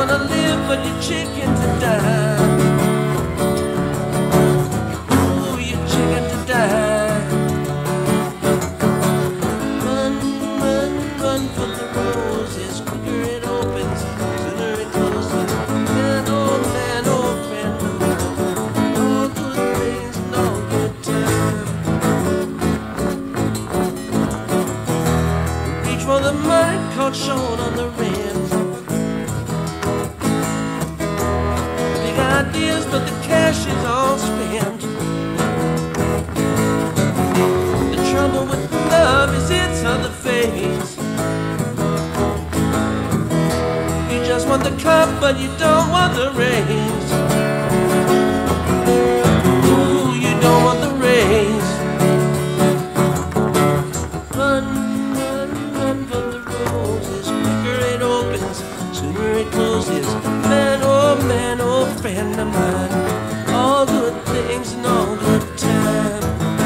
wanna live, but you're chicken to die. Ooh, you're chicken to die. Run, run, run for the roses. Quicker it opens, sooner it closes. Man, oh friend of mine. All good things and all good time. Reach for the mark caught short on the rim. Ideas, but the cash is all spent. The trouble with love is its other face. You just want the cup, but you don't want the race. Ooh, you don't want the race. Run, run, run for the roses. Quicker it opens, sooner it closes. Man, oh friend of mine. All good things and all good time.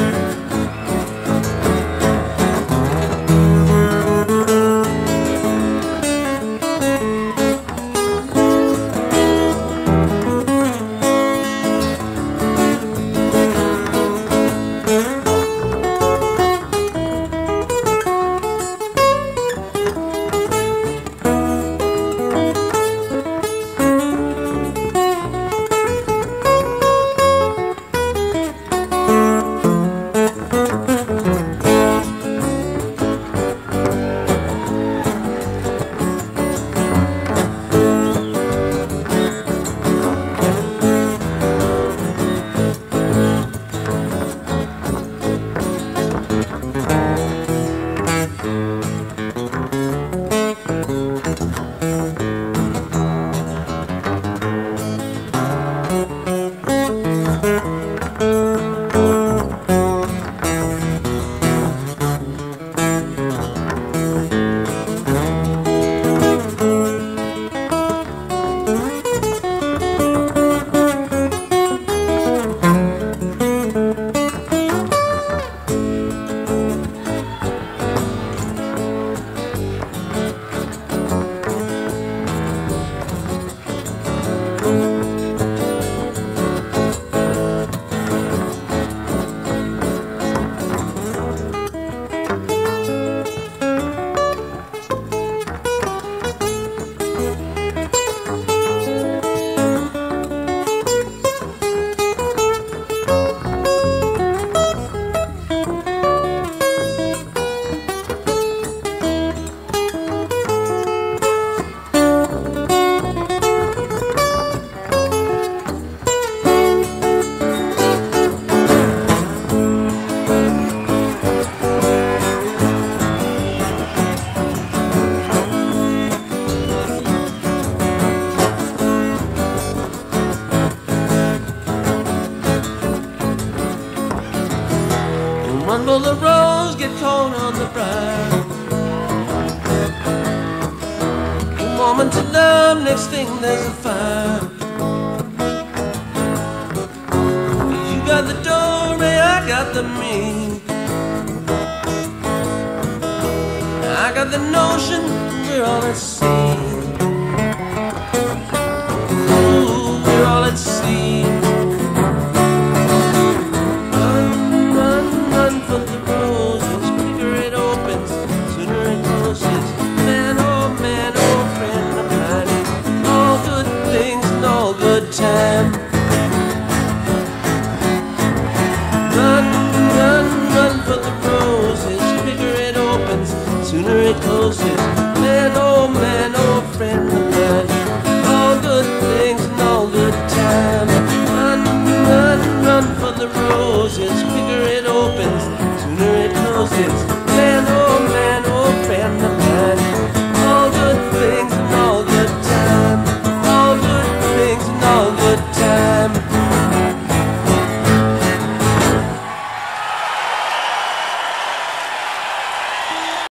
One for the rose, get caught on the briar. A woman to love, next thing there's a fire. You got the dough, I got the me. I got the notion we're all at sea. Ooh, we're all at sea. Time. Run, run, run for the roses. Quicker it opens, sooner it closes. Man, oh friend of mine. All good things and all good time. Run, run, run for the roses. Quicker it opens, sooner it closes.